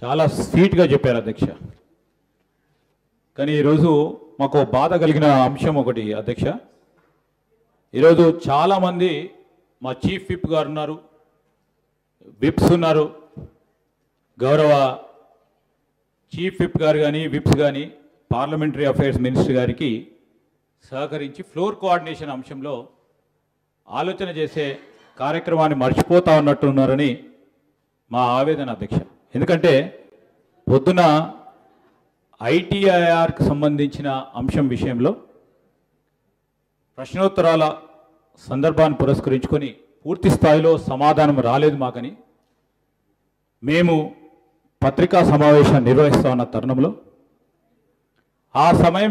చాలా స్వీట్గా చెప్పారు అధ్యక్ష. కానీ ఈరోజు మాకు బాధ కలిగిన అంశం ఒకటి అధ్యక్ష. ఈరోజు చాలామంది మా చీఫ్ విప్ గారు ఉన్నారు, విప్స్ ఉన్నారు, గౌరవ చీఫ్ విప్ గారు కానీ విప్స్ కానీ పార్లమెంటరీ అఫైర్స్ మినిస్టర్ గారికి సహకరించి ఫ్లోర్ కోఆర్డినేషన్ అంశంలో ఆలోచన చేసే కార్యక్రమాన్ని మర్చిపోతా ఉన్నట్టున్నారని మా ఆవేదన అధ్యక్ష. ఎందుకంటే పొద్దున ఐటీఐఆర్కి సంబంధించిన అంశం విషయంలో ప్రశ్నోత్తరాల సందర్భాన్ని పురస్కరించుకొని పూర్తి స్థాయిలో సమాధానం రాలేదు మాకని మేము పత్రికా సమావేశం నిర్వహిస్తా ఉన్న తరుణంలో ఆ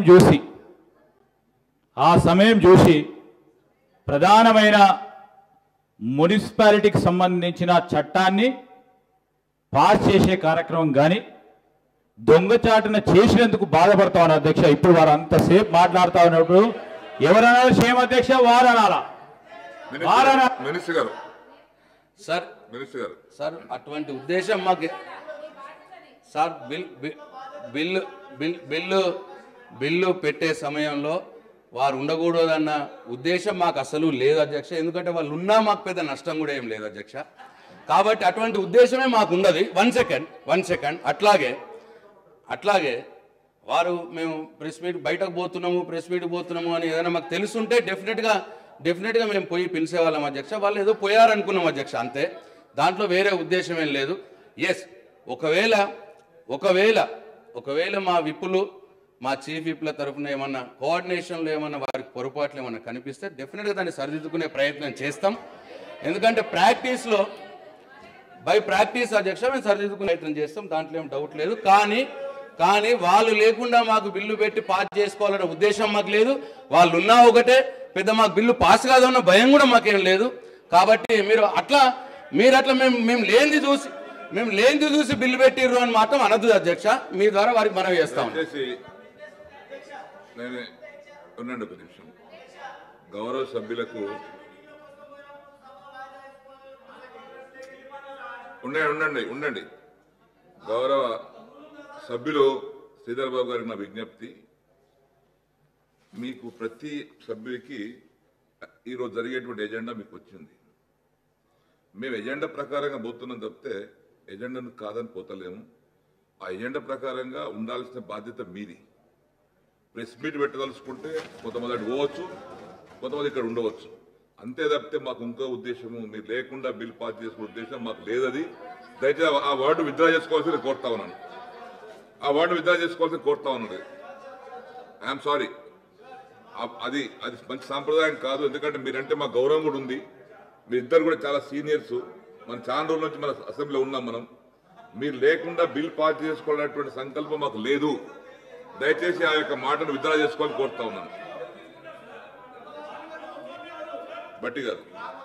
సమయం చూసి ప్రధానమైన మున్సిపాలిటీకి సంబంధించిన చట్టాన్ని పాస్ చేసే కార్యక్రమం కానీ దొంగచాటున చేసినందుకు బాధపడతా ఉన్న అధ్యక్ష. ఇప్పుడు వారు అంతసేపు మాట్లాడుతూ ఉన్నప్పుడు ఎవరన్నా సేమ్ అధ్యక్ష వారనాలా మినిస్టర్ గారు సార్ అటువంటి ఉద్దేశం మాకు సార్ బిల్లు పెట్టే సమయంలో వారు ఉండకూడదన్న ఉద్దేశం మాకు అసలు లేదు అధ్యక్ష. ఎందుకంటే వాళ్ళు ఉన్నా మాకు పెద్ద నష్టం కూడా ఏం లేదు అధ్యక్ష. కాబట్టి అటువంటి ఉద్దేశమే మాకు ఉండదు. వన్ సెకండ్ అట్లాగే వారు మేము బయటకు పోతున్నాము అని ఏదైనా మాకు తెలుసుంటే డెఫినెట్గా మేము పోయి పిలిచేవాళ్ళం అధ్యక్ష. వాళ్ళు ఏదో పోయారనుకున్నాం అధ్యక్ష, అంతే. దాంట్లో వేరే ఉద్దేశం ఏం లేదు. ఎస్, ఒకవేళ మా విప్పులు మా చీఫ్ విప్ల తరఫున ఏమన్నా కోఆర్డినేషన్లో ఏమన్నా వారికి పొరపాట్లు ఏమన్నా కనిపిస్తే డెఫినెట్గా దాన్ని సరిదిద్దుకునే ప్రయత్నం చేస్తాం. ఎందుకంటే బై ప్రాక్టీస్ అధ్యక్ష మేము సరిదిద్దుకునే ప్రయత్నం చేస్తాం, దాంట్లో ఏం డౌట్ లేదు. కానీ వాళ్ళు లేకుండా మాకు బిల్లు పెట్టి పాస్ చేసుకోవాలనే ఉద్దేశం మాకు లేదు. వాళ్ళు ఉన్నా ఒకటే, పెద్ద మాకు బిల్లు పాస్ కాదన్న భయం కూడా మాకేం లేదు. కాబట్టి మీరు అట్లా మేము లేనిది చూసి బిల్లు పెట్టిర్రు అని మాత్రం అనద్దు అధ్యక్ష. మీ ద్వారా వారికి మనవి చేస్తాం. ఉండండి ఒక నిమిషం. గౌరవ సభ్యులకు ఉండండి. గౌరవ సభ్యులు శ్రీధర్ బాబు గారికి నా విజ్ఞప్తి, మీకు ప్రతి సభ్యుడికి ఈరోజు జరిగేటువంటి ఎజెండా మీకు వచ్చింది. మేము ఎజెండా ప్రకారంగా పోతున్నాం తప్పితే ఎజెండాను కాదని పోతలేము. ఆ ఎజెండా ప్రకారంగా ఉండాల్సిన బాధ్యత మీది. ప్రెస్ మీట్ పెట్టదలుచుకుంటే కొంతమంది అటు పోవచ్చు, కొంతమంది ఇక్కడ ఉండవచ్చు, అంతే తప్పితే మాకు ఇంకో ఉద్దేశము మీరు లేకుండా బిల్ పాస్ చేసుకునే ఉద్దేశం మాకు లేదది. దయచేసి ఆ వర్డ్ విత్డ్రా చేసుకోవాల్సింది కోరుతా ఉన్నాను. I'm sorry. అది మంచి సాంప్రదాయం కాదు. ఎందుకంటే మీరంటే మా గౌరవం కూడా ఉంది. మీరిద్దరు కూడా చాలా సీనియర్స్. మన చాలా రోజుల నుంచి మన అసెంబ్లీలో ఉన్నాం. మీరు లేకుండా బిల్ పాస్ చేసుకోవాలనేటువంటి సంకల్పం మాకు లేదు. దయచేసి ఆ యొక్క మాటను విత్డ్రా చేసుకోవాలని కోరుతా ఉన్నాను. బట్టి గారు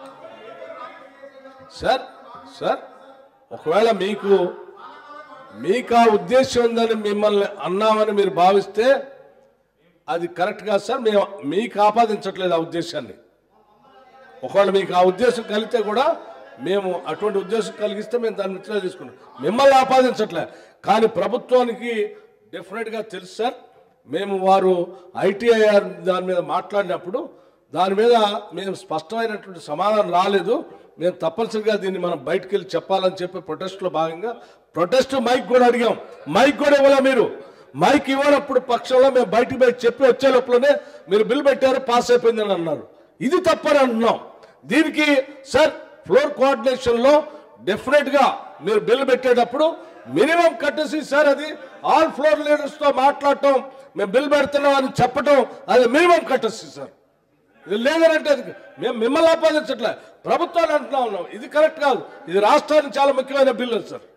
సార్ ఒకవేళ మీకు ఆ ఉద్దేశం ఉందని మిమ్మల్ని అన్నామని మీరు భావిస్తే అది కరెక్ట్ కాదు సార్. మేము మీకు ఆపాదించట్లేదు ఆ ఉద్దేశాన్ని. ఒకవేళ మీకు ఆ ఉద్దేశం కలిగితే కూడా మేము అటువంటి ఉద్దేశం కలిగిస్తే మేము దాన్ని విత్డ్రా తీసుకున్నాం. మిమ్మల్ని ఆపాదించట్లే. కానీ ప్రభుత్వానికి డెఫినెట్గా తెలుసు సార్. మేము వారు ఐటీఐఆర్ దాని మీద మాట్లాడినప్పుడు దాని మీద మేము స్పష్టమైనటువంటి సమాధానం రాలేదు. మేము తప్పనిసరిగా దీన్ని మనం బయటకు వెళ్ళి చెప్పాలని చెప్పి ప్రొటెస్ట్లో భాగంగా మైక్ కూడా అడిగాం. మైక్ కూడా ఇవ్వలే. మీరు మైక్ ఇవ్వనప్పుడు పక్షంలో మేము బయటికి చెప్పి వచ్చే లోపలనే మీరు బిల్ పెట్టారు, పాస్ అయిపోయిందని అన్నారు. ఇది తప్పని అంటున్నాం. దీనికి సార్ ఫ్లోర్ కోఆర్డినేషన్లో డెఫినెట్గా మీరు బిల్ పెట్టేటప్పుడు మినిమం కట్టేసి సార్ అది ఆల్ ఫ్లోర్ లీడర్స్తో మాట్లాడటం, మేము బిల్ పెడుతున్నాం అని చెప్పటం, అది మినిమం కట్టేసి సార్. ఇది లేదనంటే మేము మిమ్మల్ని ఆపాదించట్లే, ప్రభుత్వాన్ని అంటున్నా ఉన్నాం. ఇది కరెక్ట్ కాదు. ఇది రాష్ట్రానికి చాలా ముఖ్యమైన బిల్లు సార్.